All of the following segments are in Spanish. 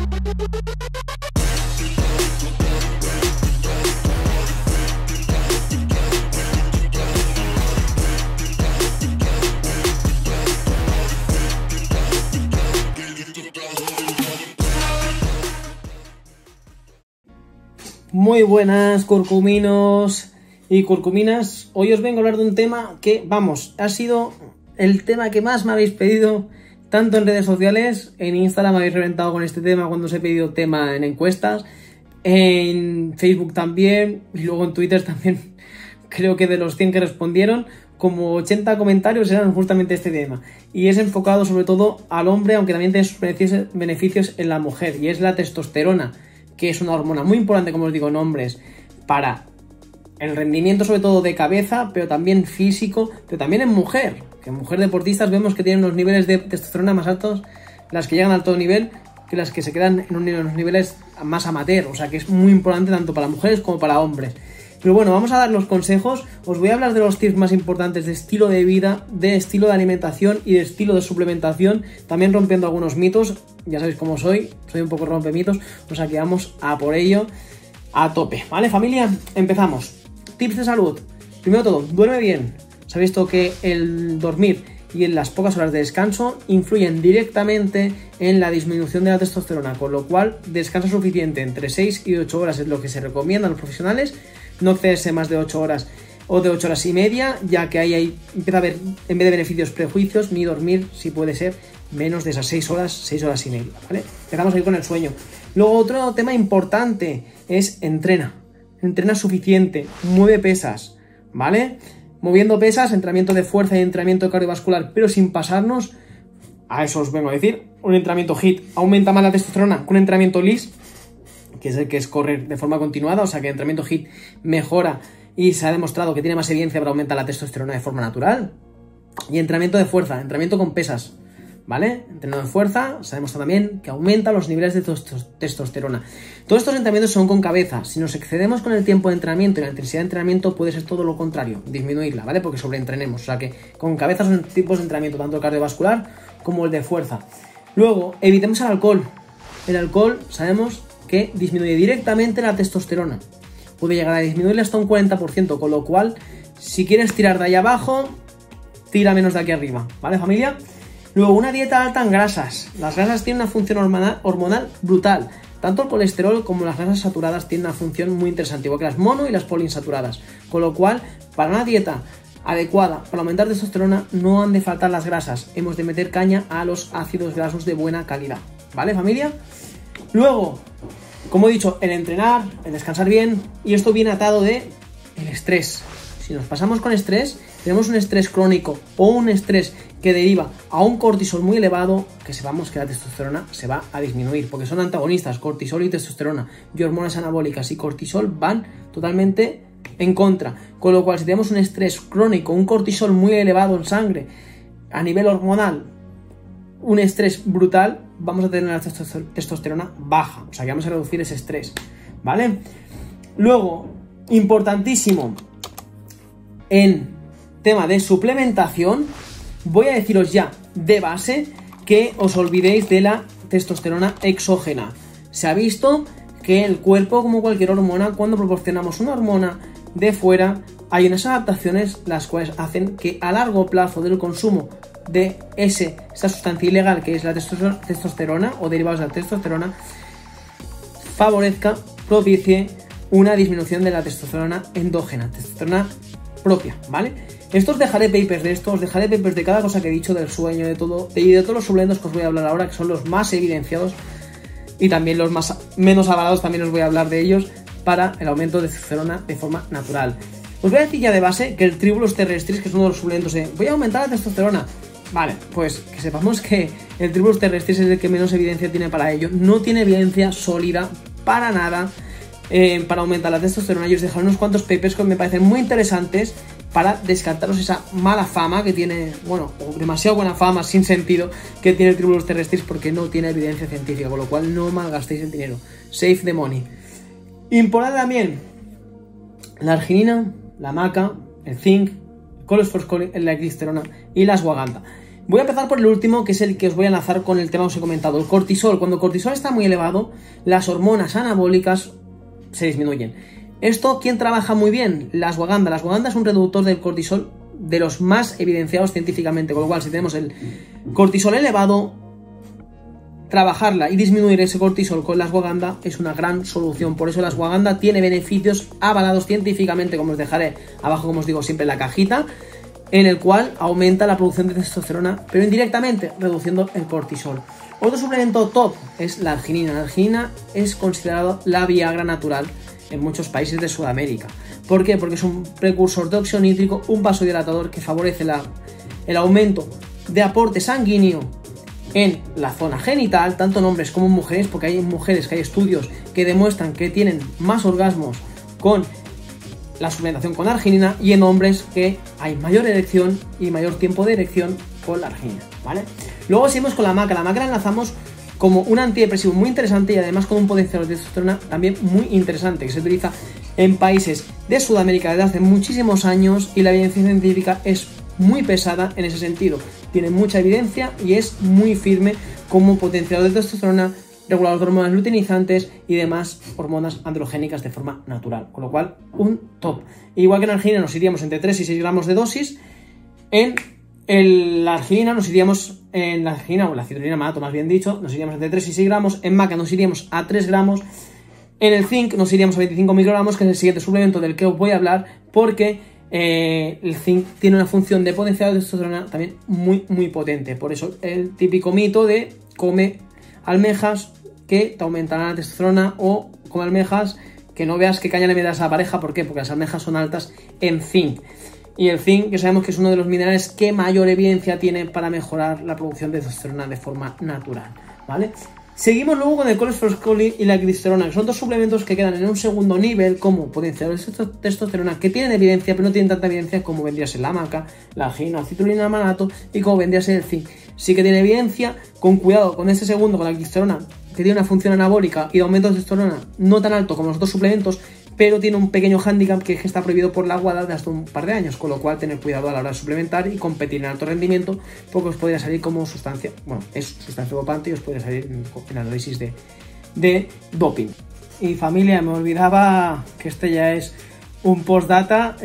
Muy buenas, curcuminos y curcuminas. Hoy os vengo a hablar de un tema que, vamos, ha sido el tema que más me habéis pedido, tanto en redes sociales. En Instagram me habéis reventado con este tema cuando os he pedido tema en encuestas, en Facebook también, y luego en Twitter también. Creo que de los 100 que respondieron, como 80 comentarios eran justamente este tema, y es enfocado sobre todo al hombre, aunque también tiene sus beneficios en la mujer, y es la testosterona, que es una hormona muy importante, como os digo, en hombres, para el rendimiento sobre todo de cabeza, pero también físico, pero también en mujer, que en mujer deportistas vemos que tienen unos niveles de testosterona más altos, las que llegan al alto nivel, que las que se quedan en unos niveles más amateur, o sea que es muy importante tanto para mujeres como para hombres. Pero bueno, vamos a dar los consejos. Os voy a hablar de los tips más importantes de estilo de vida, de estilo de alimentación y de estilo de suplementación, también rompiendo algunos mitos. Ya sabéis cómo soy un poco rompemitos, o sea que vamos a por ello a tope, ¿vale, familia? Empezamos. Tips de salud. Primero de todo, duerme bien. Se ha visto que el dormir y en las pocas horas de descanso influyen directamente en la disminución de la testosterona, con lo cual descanso suficiente, entre 6 y 8 horas es lo que se recomienda a los profesionales. No excederse más de 8 horas o de 8 horas y media, ya que ahí empieza a haber, en vez de beneficios, prejuicios, ni dormir, si puede ser, menos de esas 6 horas y media, ¿vale? Empezamos a ir con el sueño. Luego, otro tema importante es entrena suficiente, mueve pesas, ¿vale? Moviendo pesas, entrenamiento de fuerza y entrenamiento cardiovascular, pero sin pasarnos, a eso os vengo a decir, un entrenamiento HIIT aumenta más la testosterona que un entrenamiento LISS, que es el que es correr de forma continuada, o sea que el entrenamiento HIIT mejora y se ha demostrado que tiene más evidencia para aumentar la testosterona de forma natural. Y entrenamiento de fuerza, entrenamiento con pesas, ¿vale? Entrenamiento de fuerza, se ha demostrado también que aumenta los niveles de testosterona. Todos estos entrenamientos son con cabeza. Si nos excedemos con el tiempo de entrenamiento y la intensidad de entrenamiento, puede ser todo lo contrario, disminuirla, ¿vale? Porque sobreentrenemos, o sea que con cabeza son tipos de entrenamiento, tanto el cardiovascular como el de fuerza. Luego, evitemos el alcohol. El alcohol, sabemos que disminuye directamente la testosterona. Puede llegar a disminuirle hasta un 40%, con lo cual, si quieres tirar de ahí abajo, tira menos de aquí arriba, ¿vale, familia? Luego, una dieta alta en grasas. Las grasas tienen una función hormonal brutal. Tanto el colesterol como las grasas saturadas tienen una función muy interesante, igual que las mono y las poliinsaturadas. Con lo cual, para una dieta adecuada para aumentar testosterona, no han de faltar las grasas. Hemos de meter caña a los ácidos grasos de buena calidad, ¿vale, familia? Luego, como he dicho, el entrenar, el descansar bien, y esto viene atado de el estrés. Si nos pasamos con estrés, tenemos un estrés crónico o un estrés que deriva a un cortisol muy elevado, que sepamos que la testosterona se va a disminuir, porque son antagonistas, cortisol y testosterona, y hormonas anabólicas y cortisol van totalmente en contra. Con lo cual, si tenemos un estrés crónico, un cortisol muy elevado en sangre, a nivel hormonal, un estrés brutal, vamos a tener la testosterona baja, o sea que vamos a reducir ese estrés, ¿vale? Luego, importantísimo, en tema de suplementación, voy a deciros ya de base que os olvidéis de la testosterona exógena. Se ha visto que el cuerpo, como cualquier hormona, cuando proporcionamos una hormona de fuera, hay unas adaptaciones las cuales hacen que a largo plazo del consumo de esa sustancia ilegal que es la testosterona o derivados de la testosterona favorezca, propicie una disminución de la testosterona endógena, testosterona propia, ¿vale? Os dejaré papers de esto, os dejaré papers de cada cosa que he dicho, del sueño, de todo, y de todos los suplementos que os voy a hablar ahora, que son los más evidenciados, y también los menos avalados, también os voy a hablar de ellos, para el aumento de testosterona de forma natural. Os voy a decir ya de base que el Tribulus terrestris, que es uno de los suplementos voy a aumentar la testosterona. Vale, pues que sepamos que el Tribulus terrestris es el que menos evidencia tiene para ello. No tiene evidencia sólida para nada para aumentar la testosterona, y os dejaré unos cuantos papers que me parecen muy interesantes para descartaros esa mala fama que tiene, bueno, o demasiado buena fama sin sentido que tiene el Tribulus terrestris, porque no tiene evidencia científica, con lo cual no malgastéis el dinero. Save the money. Importante también la arginina, la maca, el zinc, el colesterol, la glicerona y la ashwagandha. Voy a empezar por el último, que es el que os voy a enlazar con el tema que os he comentado, el cortisol. Cuando el cortisol está muy elevado, las hormonas anabólicas se disminuyen. ¿Esto quién trabaja muy bien? La ashwagandha. La ashwagandha es un reductor del cortisol de los más evidenciados científicamente, con lo cual si tenemos el cortisol elevado, trabajarla y disminuir ese cortisol con la ashwagandha es una gran solución. Por eso la ashwagandha tiene beneficios avalados científicamente, como os dejaré abajo, como os digo siempre, en la cajita, en el cual aumenta la producción de testosterona, pero indirectamente reduciendo el cortisol. Otro suplemento top es la arginina. La arginina es considerado la Viagra natural en muchos países de Sudamérica. ¿Por qué? Porque es un precursor de óxido nítrico, un vasodilatador que favorece el aumento de aporte sanguíneo en la zona genital, tanto en hombres como en mujeres, porque hay mujeres que hay estudios que demuestran que tienen más orgasmos con la suplementación con arginina, y en hombres que hay mayor erección y mayor tiempo de erección con la arginina, ¿vale? Luego seguimos con la maca. La maca la enlazamos como un antidepresivo muy interesante y además con un potenciador de testosterona también muy interesante, que se utiliza en países de Sudamérica desde hace muchísimos años, y la evidencia científica es muy pesada en ese sentido. Tiene mucha evidencia y es muy firme como potenciador de testosterona, regulador de hormonas luteinizantes y demás hormonas androgénicas de forma natural, con lo cual un top. Igual que en arginina nos iríamos entre 3 y 6 gramos de dosis, en la arginina nos iríamos, en la arginina o la citrulina malato más bien dicho, nos iríamos entre 3 y 6 gramos, en maca nos iríamos a 3 gramos, en el zinc nos iríamos a 25 microgramos, que es el siguiente suplemento del que os voy a hablar, porque el zinc tiene una función de potenciador de testosterona también muy potente. Por eso el típico mito de come almejas que te aumentarán la testosterona, o come almejas que no veas qué caña le das a la pareja. ¿Por qué? Porque las almejas son altas en zinc. Y el zinc, que sabemos que es uno de los minerales que mayor evidencia tiene para mejorar la producción de testosterona de forma natural, ¿vale? Seguimos luego con el colesterol y la glicerona, que son dos suplementos que quedan en un segundo nivel como potenciadores de testosterona, que tienen evidencia, pero no tienen tanta evidencia como vendría a ser la maca, la arginina, la citrulina malato, y como vendría a ser el zinc. Sí que tiene evidencia, con cuidado con este segundo, con la glicerona, que tiene una función anabólica y de aumento de testosterona no tan alto como los otros suplementos, pero tiene un pequeño hándicap, que es que está prohibido por la WADA de hasta un par de años, con lo cual tener cuidado a la hora de suplementar y competir en alto rendimiento, porque os podría salir como sustancia, bueno, es sustancia dopante y os podría salir en análisis de doping. Y familia, me olvidaba que este ya es un postdata,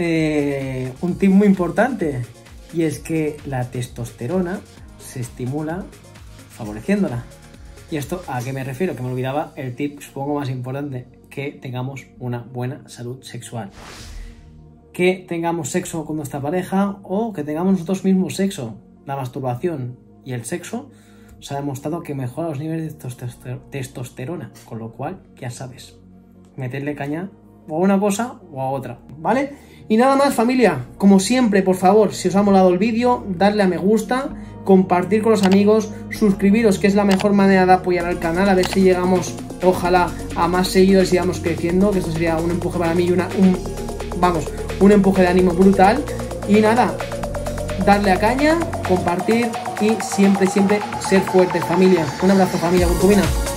un tip muy importante, y es que la testosterona se estimula favoreciéndola. ¿Y esto a qué me refiero? Que me olvidaba el tip, supongo, más importante: que tengamos una buena salud sexual, que tengamos sexo con nuestra pareja o que tengamos nosotros mismos sexo. La masturbación y el sexo se ha demostrado que mejora los niveles de testosterona, con lo cual ya sabes, meterle caña o a una cosa o a otra, ¿vale? Y nada más, familia, como siempre, por favor, si os ha molado el vídeo, darle a me gusta, compartir con los amigos, suscribiros, que es la mejor manera de apoyar al canal, a ver si llegamos, ojalá, a más seguidores y vamos creciendo, que esto sería un empuje para mí y un empuje de ánimo brutal. Y nada, darle a caña, compartir y siempre ser fuertes, familia. Un abrazo, familia curcumina.